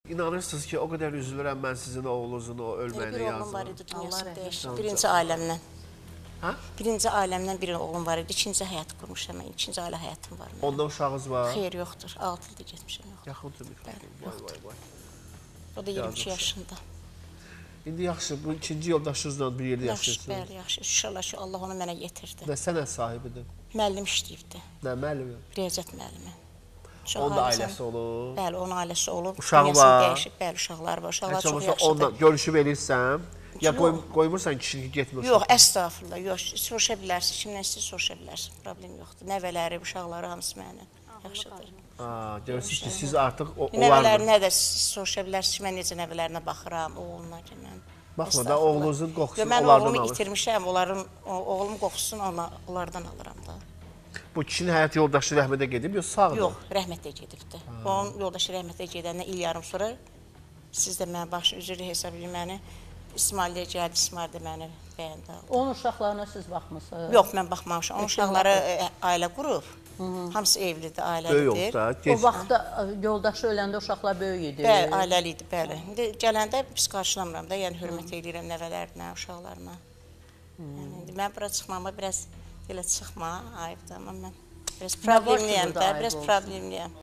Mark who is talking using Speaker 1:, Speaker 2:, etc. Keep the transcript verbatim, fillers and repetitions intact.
Speaker 1: İnanırsınız ki, o qədər üzülürəm mən sizin oğlunuzun o ölməyinə
Speaker 2: Bir oğlum var
Speaker 1: yazdım.
Speaker 2: idi, dünyası dəyişdi.
Speaker 1: Allah
Speaker 2: Birinci ailəmdən.
Speaker 1: Hə?
Speaker 2: Birinci ailəmdən bir oğlum var idi. İkinci həyat qurmuşam mən. İkinci ailə həyatım var mənim.
Speaker 1: Ondan uşağınız var?
Speaker 2: Xeyr, yoxdur. altı ildə getmişəm.
Speaker 1: Yaxındır mikrofon. Vay vay vay.
Speaker 2: O da iyirmi iki yaşında.
Speaker 1: İndi yaxşı, bu ikinci yoldaşınızla bir yerdə
Speaker 2: Yaxşı,
Speaker 1: yaşayırsınız.
Speaker 2: bəli, yaxşı. İnşallah ki, Allah onu mənə yetirdi.
Speaker 1: Və sənət sahibidir.
Speaker 2: Müəllim işləyibdi.
Speaker 1: Nə müəllimi?
Speaker 2: Riyaziyyat müəllimi.
Speaker 1: Onun da ailəsi olub.
Speaker 2: Bəli, onun ailəsi olub.
Speaker 1: Uşağı
Speaker 2: Dünyası
Speaker 1: var.
Speaker 2: dəyişib, bəli, uşaqlar var. Uşaqlar
Speaker 1: Heç
Speaker 2: çox
Speaker 1: olmasa
Speaker 2: yaxşıdır.
Speaker 1: onunla görüşüb eləyirsən, ya
Speaker 2: Yox.
Speaker 1: qoy- qoymursan kişini getmir.
Speaker 2: Yox, əstağfurullah, yox. Soruşa bilərsin, kimdən istəyir soruşa bilərsin. Problem yoxdur. Nəvələri, uşaqları hamısı mənim. Yaxşıdır.
Speaker 1: Aa, görürsünüz ki, siz artıq o-
Speaker 2: Nəvələrinə
Speaker 1: onlarla...
Speaker 2: də siz soruşa bilərsiniz ki, mən necə nəvələrinə baxıram, oğluna ki, mən.
Speaker 1: Baxma da, oğlunuzun qoxusunu
Speaker 2: Yox, mən
Speaker 1: onlardan
Speaker 2: oğlumu
Speaker 1: alır.
Speaker 2: itirmişəm, onların, o- oğlum qoxusunu ona, onlardan alıram da.
Speaker 1: Bu kişinin həyat yoldaşı rəhmətə gedib, yox sağdır?
Speaker 2: Yox, rəhmətə gedibdi. Onun yoldaşı rəhmətə gedəndən il yarım sonra siz də mənə başın üzrü hesab edin məni. İsmail'ə gəldi, İsmail də məni bəyəndi.
Speaker 3: Onun uşaqlarına siz baxmısınız?
Speaker 2: Yox, mən baxmamışam. Onun uşaqları e, ailə qurub. Hamısı evlidir,
Speaker 1: Böyük
Speaker 2: ailəlidir.
Speaker 1: oldu da.
Speaker 3: O
Speaker 1: Gec...
Speaker 3: vaxtda yoldaşı öləndə uşaqlar böyük idi.
Speaker 2: Bəli, ailəli idi, bəli. İndi gələndə pis qarşılamıram da, yəni hörmət edirəm nəvələrinə, uşaqlarına. Yəni, indi mən bura çıxmama biraz elə çıxma, ayıbdır, amma mən biraz problemliyəm də, biraz problemliyəm.